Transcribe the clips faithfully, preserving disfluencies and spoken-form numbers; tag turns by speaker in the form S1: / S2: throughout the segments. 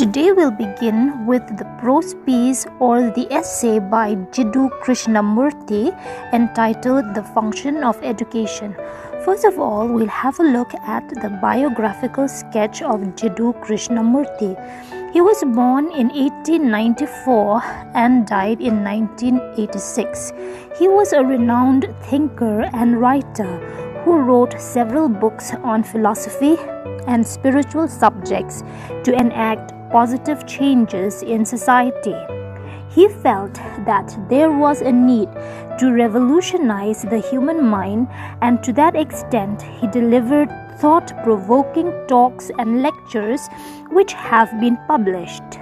S1: Today we'll begin with the prose piece or the essay by Jiddu Krishnamurti entitled The Function of Education. First of all, we'll have a look at the biographical sketch of Jiddu Krishnamurti. He was born in eighteen ninety-four and died in nineteen eighty-six. He was a renowned thinker and writer who wrote several books on philosophy and spiritual subjects to enact positive changes in society. He felt that there was a need to revolutionize the human mind, and to that extent he delivered thought-provoking talks and lectures which have been published.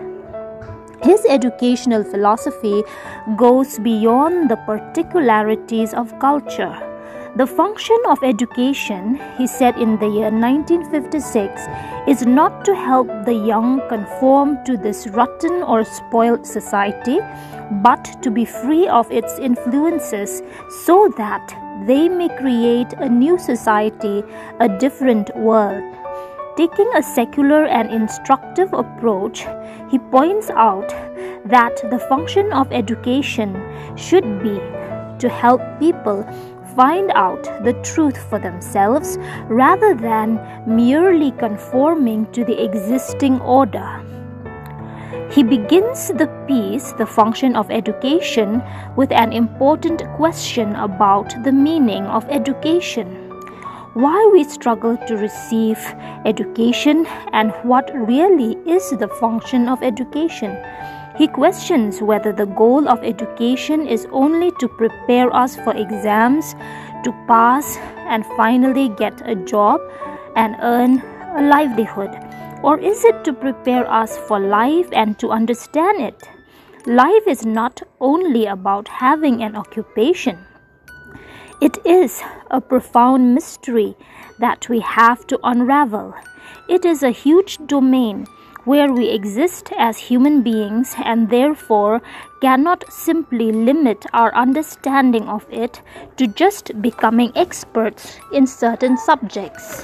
S1: His educational philosophy goes beyond the particularities of culture. The function of education, he said in the year nineteen fifty-six, is not to help the young conform to this rotten or spoiled society, but to be free of its influences so that they may create a new society, a different world. Taking a secular and instructive approach, he points out that the function of education should be to help people find out the truth for themselves rather than merely conforming to the existing order. He begins the piece, The Function of Education, with an important question about the meaning of education. Why we struggle to receive education and what really is the function of education. He questions whether the goal of education is only to prepare us for exams, to pass and finally get a job and earn a livelihood, or is it to prepare us for life and to understand it? Life is not only about having an occupation. It is a profound mystery that we have to unravel. It is a huge domain where we exist as human beings and therefore cannot simply limit our understanding of it to just becoming experts in certain subjects.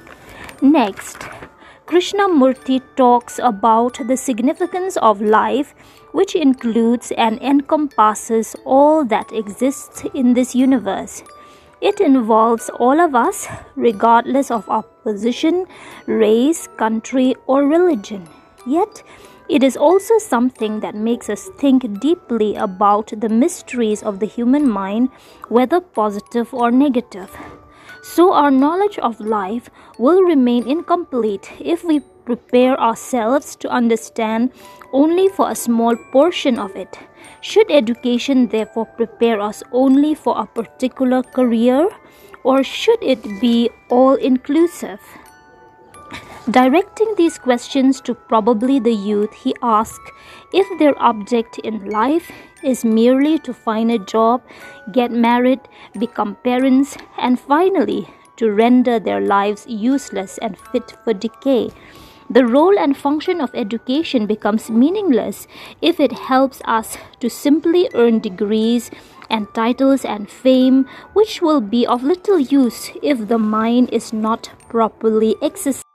S1: Next, Krishnamurti talks about the significance of life, which includes and encompasses all that exists in this universe. It involves all of us, regardless of our position, race, country, or religion. Yet, it is also something that makes us think deeply about the mysteries of the human mind, whether positive or negative. So, our knowledge of life will remain incomplete if we prepare ourselves to understand only for a small portion of it. Should education therefore prepare us only for a particular career, or should it be all-inclusive? Directing these questions to probably the youth, he asks if their object in life is merely to find a job, get married, become parents, and finally to render their lives useless and fit for decay. The role and function of education becomes meaningless if it helps us to simply earn degrees and titles and fame, which will be of little use if the mind is not properly exercised.